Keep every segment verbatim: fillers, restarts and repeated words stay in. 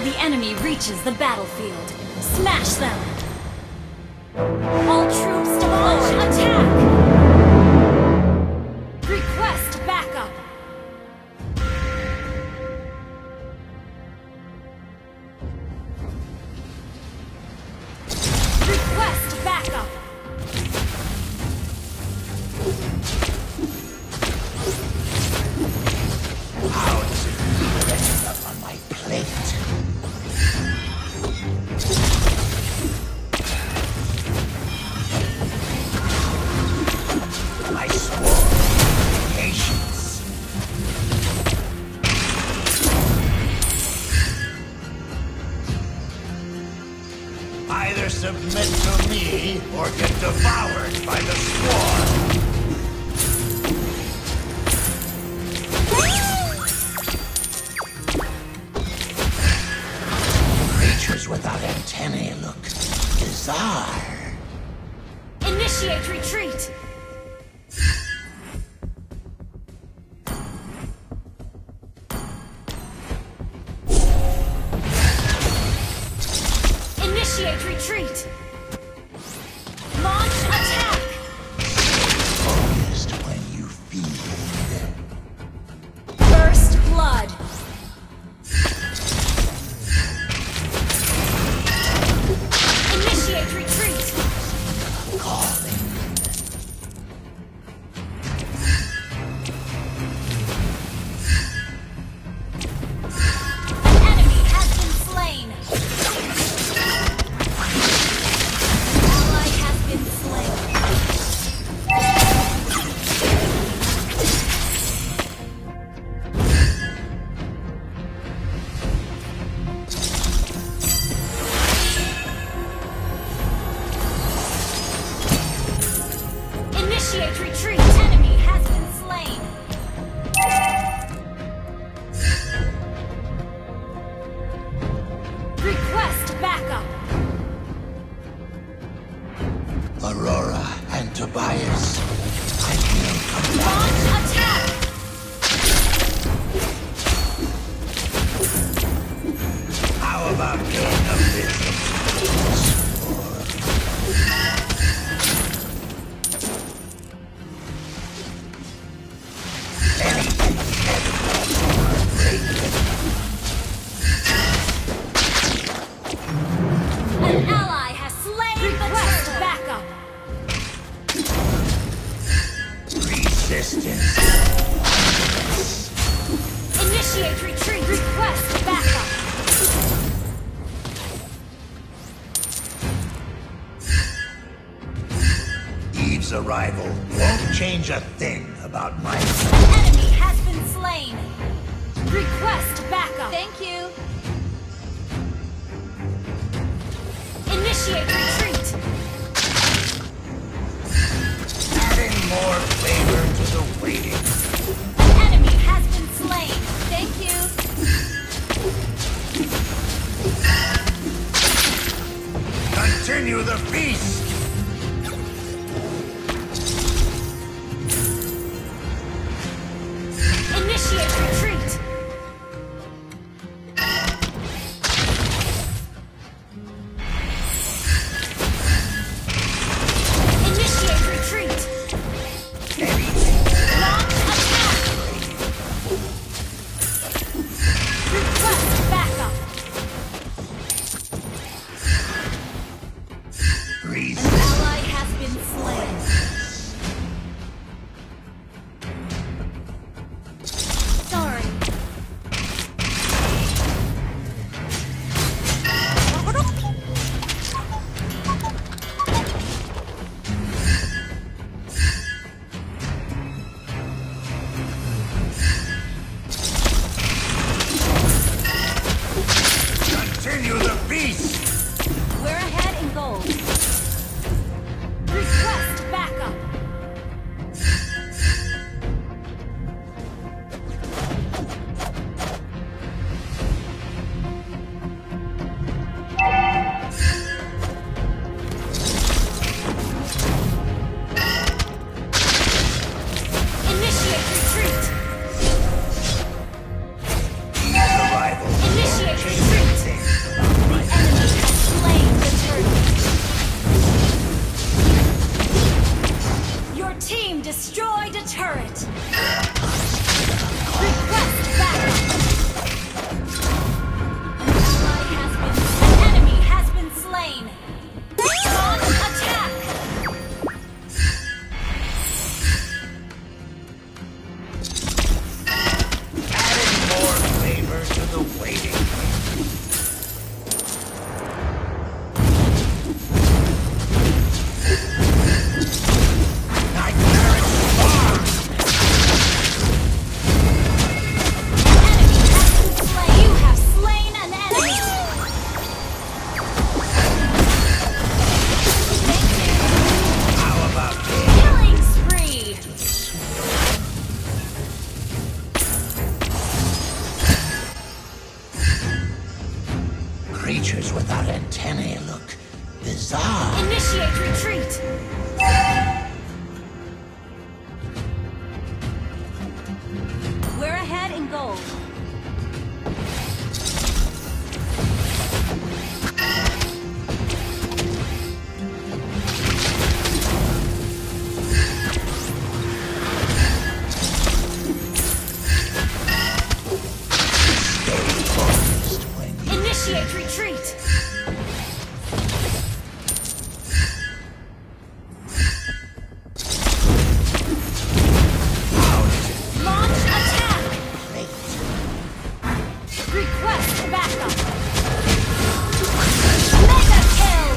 The enemy reaches the battlefield. Smash them! All troops deployed! Attack! Request backup! Request backup! How does it feel ending up on my plate? I swore patience. Either submit to me or get devoured by the swarm. Creatures without antennae look bizarre. Initiate retreat! Initiate retreat! Launch attack! Focused when you feed. First blood! Initiate retreat! Calling. An enemy has been slain! Ally has been slain. Initiate retreat! Enemy has been slain! Request backup! Aurora and Tobias. I feel Launch combative. attack! How about getting a visit? Anything An ally has slain Request the backup! resistance. Initiate retreat! Request backup! Eve's arrival won't change a thing about my An enemy has been slain! Request backup! Thank you! Initiate retreat! adding more flavor to the waiting. An enemy has been slain! Thank you! Continue the feast. Initiate retreat! Initiate retreat! Launch attack! Request backup! Resist. Ally has been slain. Sorry. Creatures without antennae look bizarre. Initiate retreat! We're ahead in gold. Initiate retreat! Launch attack! Request backup! Mega kill!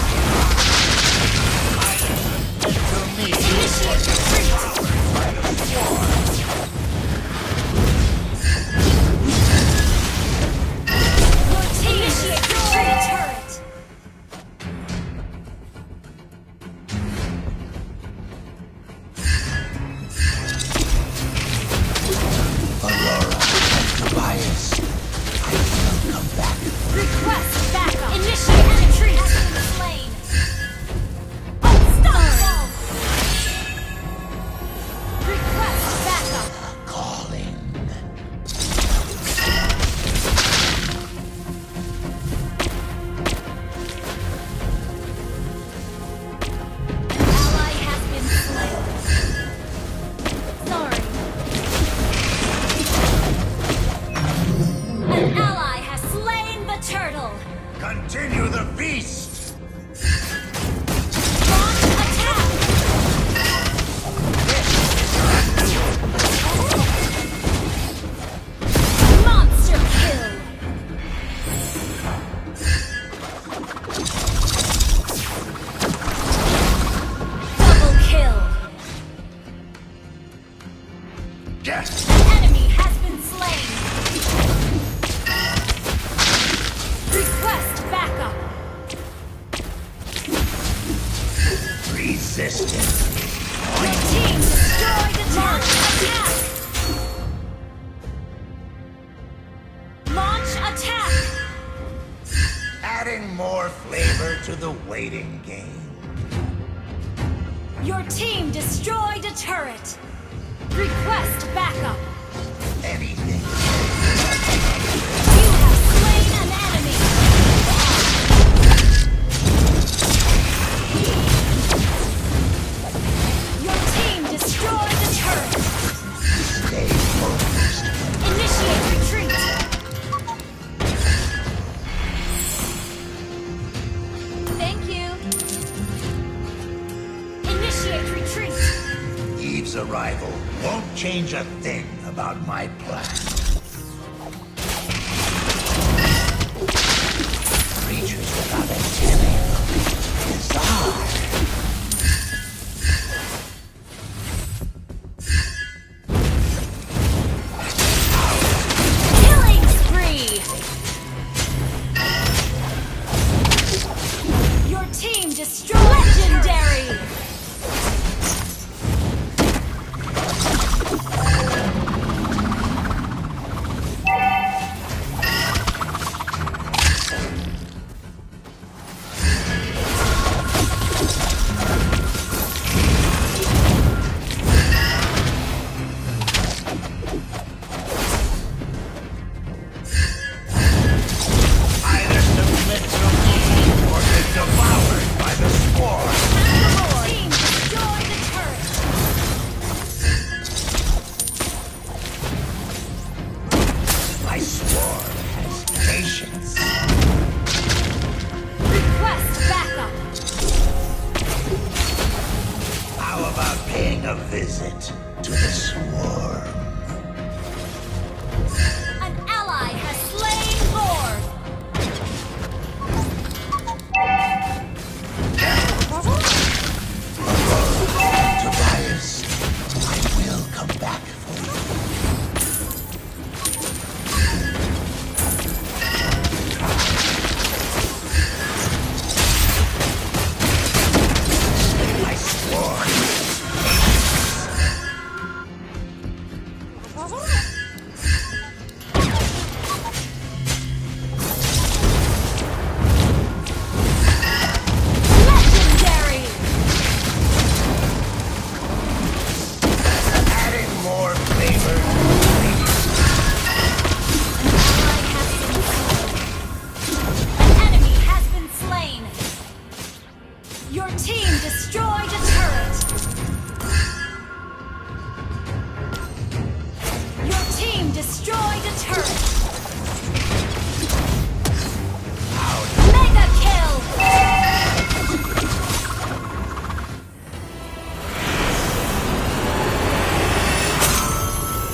Initiate retreat! Your team initiate retreat turret! Aurora and Tobias, I will come back. Request backup! Initiate retreat! Has been slain! Unstoppable! Request backup! Calling. Ally has been slain. Sorry. An ally has slain the turtle. Continue the feast! Launch attack! Monster kill! Double kill! Yes! An enemy has been slain! Request backup! Resistance. Your team destroyed the turret! Attack! Launch attack! Adding more flavor to the waiting game. Your team destroyed a turret! Request backup! Anything. You have slain an enemy! Your team destroyed the turret! Stay focused. Initiate retreat! Thank you! Initiate retreat! Eve's arrival won't change a thing about my plan. Creatures without antennae look bizarre. Killing spree! Your team destroyed legendary! Either submit to me or get devoured by the swarm. Your team destroyed the turret! My swarm has patience. Request backup! How about paying a visit to the swarm? An ally has slain Lord! Tobias, I will come back for you. My swarm. Your team destroyed a